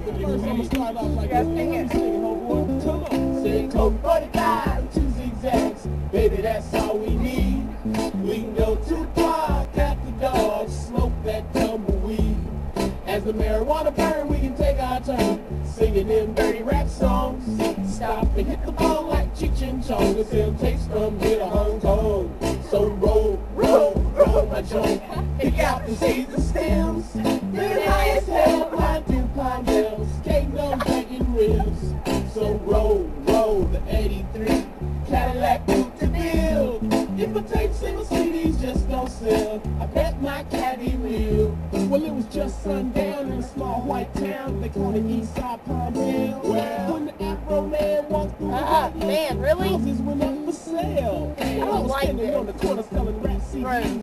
But first I'ma start off like Yes, this. sing Let me it. sing it, homeboy. Come on. Say Coke 45, 2 zigzags. Baby, that's all we need. We can go to park after dark, smoke that tumbleweed. As the marijuana burn, we can take our turn singing them dirty rap songs. Stop and hit the ball like Cheech and Chong. The same takes from here to Hong Kong. So roll, roll, roll my joint. Pick out the seeds and stems. They're high as hell, pine through pine bells. Cake no bacon ribs. So roll, roll the 83 Cadillac Coupe de Ville. If a tape single CDs just don't sell, I bet my caddy will. Well, it was just sundown in a small white town. They call it Eastside Palmdale. When the Afro man walked through the Man, really? houses went up for sale. I don't was like standing it. on the corner selling rap CDs. Right.